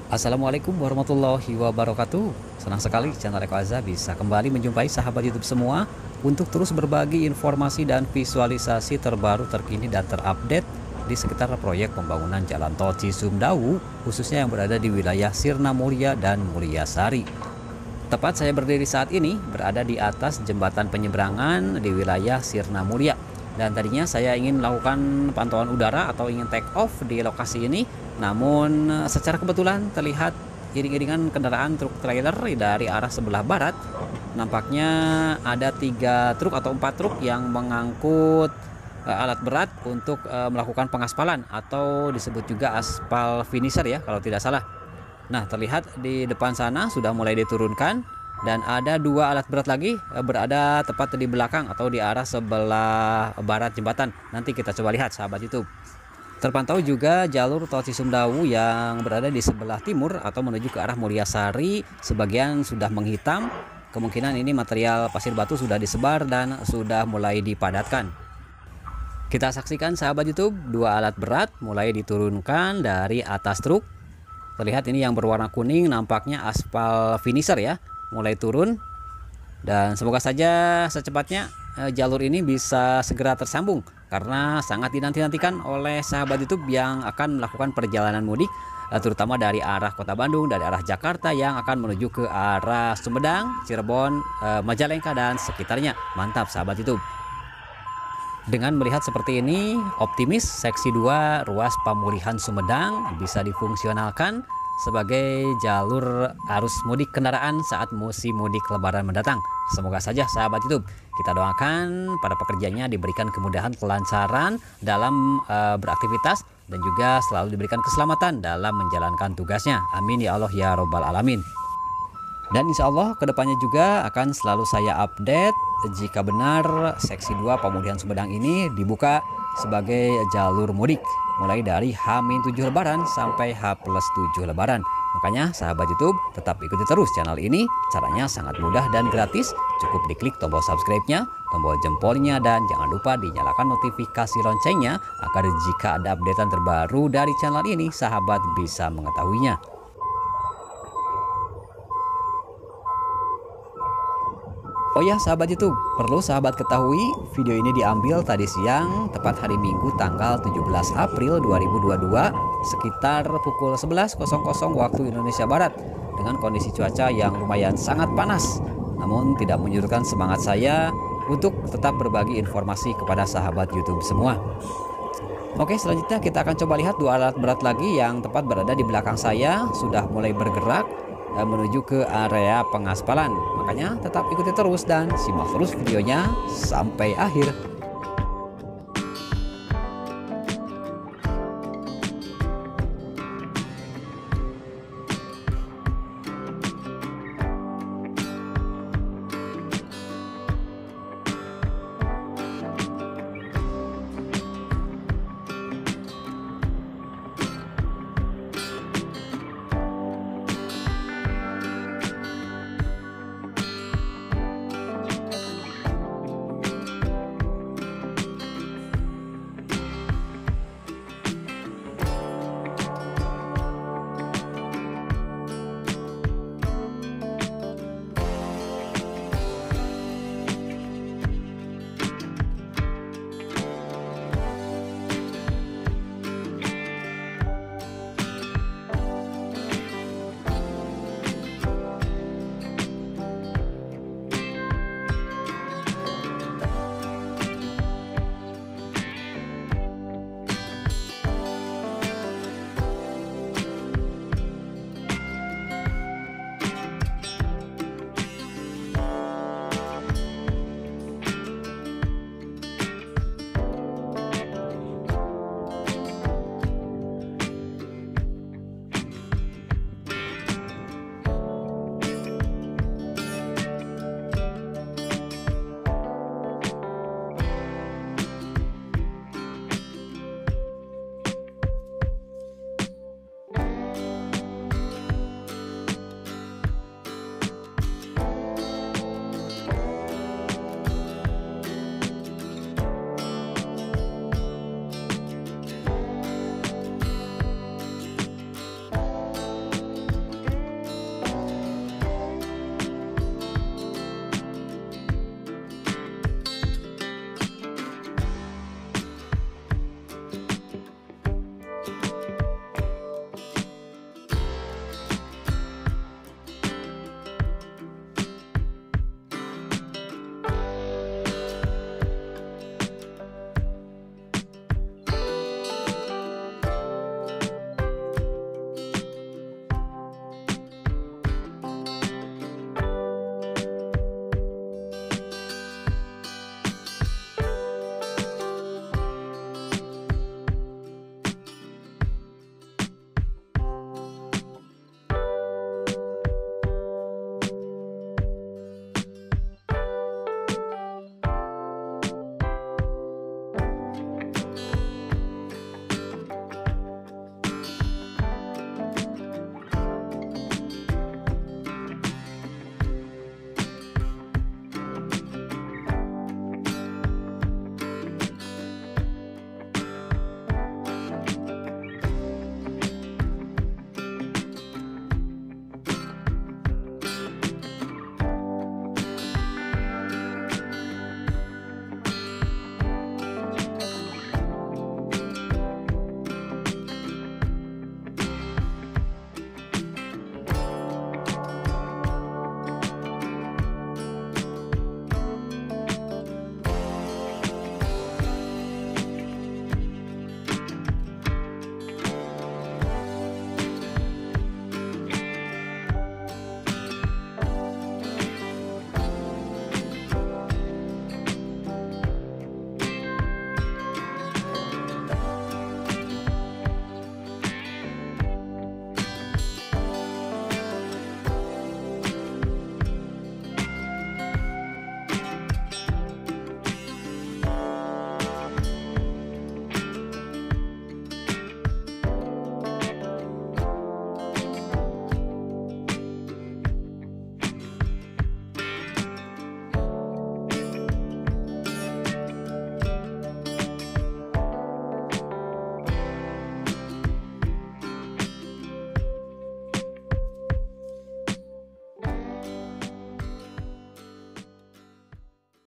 Assalamualaikum warahmatullahi wabarakatuh. Senang sekali channel Eko Azza bisa kembali menjumpai sahabat YouTube semua untuk terus berbagi informasi dan visualisasi terbaru, terkini dan terupdate di sekitar proyek pembangunan Jalan Tol Cisumdawu, khususnya yang berada di wilayah Sirna Mulia dan Mulyasari. Tepat saya berdiri saat ini berada di atas jembatan penyeberangan di wilayah Sirna Mulia. Dan tadinya saya ingin melakukan pantauan udara atau ingin take off di lokasi ini, namun secara kebetulan terlihat iring-iringan kendaraan truk trailer dari arah sebelah barat. Nampaknya ada 3 truk atau 4 truk yang mengangkut alat berat untuk melakukan pengaspalan atau disebut juga aspal finisher ya kalau tidak salah. Nah, terlihat di depan sana sudah mulai diturunkan. Dan ada 2 alat berat lagi berada tepat di belakang atau di arah sebelah barat jembatan. Nanti kita coba lihat sahabat YouTube. Terpantau juga jalur tol Cisumdawu yang berada di sebelah timur atau menuju ke arah Mulyasari. Sebagian sudah menghitam. Kemungkinan ini material pasir batu sudah disebar dan sudah mulai dipadatkan. Kita saksikan sahabat YouTube, 2 alat berat mulai diturunkan dari atas truk. Terlihat ini yang berwarna kuning nampaknya aspal finisher ya, mulai turun. Dan semoga saja secepatnya jalur ini bisa segera tersambung, karena sangat dinanti-nantikan oleh sahabat YouTube yang akan melakukan perjalanan mudik, terutama dari arah Kota Bandung, dari arah Jakarta yang akan menuju ke arah Sumedang, Cirebon, Majalengka dan sekitarnya. Mantap sahabat YouTube. Dengan melihat seperti ini, optimis seksi 2 ruas pemulihan Sumedang bisa difungsionalkan sebagai jalur arus mudik kendaraan saat musim mudik Lebaran mendatang. Semoga saja sahabat YouTube, kita doakan para pekerjanya diberikan kemudahan, kelancaran dalam beraktivitas dan juga selalu diberikan keselamatan dalam menjalankan tugasnya. Amin ya Allah ya Robbal Alamin. Dan insya Allah kedepannya juga akan selalu saya update jika benar seksi 2 pemulihan Sumedang ini dibuka sebagai jalur mudik mulai dari H-7 Lebaran sampai H+7 Lebaran. Makanya sahabat YouTube tetap ikuti terus channel ini. Caranya sangat mudah dan gratis. Cukup diklik tombol subscribe-nya, tombol jempolnya, dan jangan lupa dinyalakan notifikasi loncengnya agar jika ada updatean terbaru dari channel ini sahabat bisa mengetahuinya. Oh ya sahabat YouTube, perlu sahabat ketahui video ini diambil tadi siang tepat hari Minggu tanggal 17 April 2022 sekitar pukul 11.00 waktu Indonesia Barat dengan kondisi cuaca yang lumayan sangat panas, namun tidak menyurutkan semangat saya untuk tetap berbagi informasi kepada sahabat YouTube semua. Oke, selanjutnya kita akan coba lihat 2 alat berat lagi yang tepat berada di belakang saya sudah mulai bergerak menuju ke area pengaspalan. Makanya tetap ikuti terus dan simak terus videonya sampai akhir.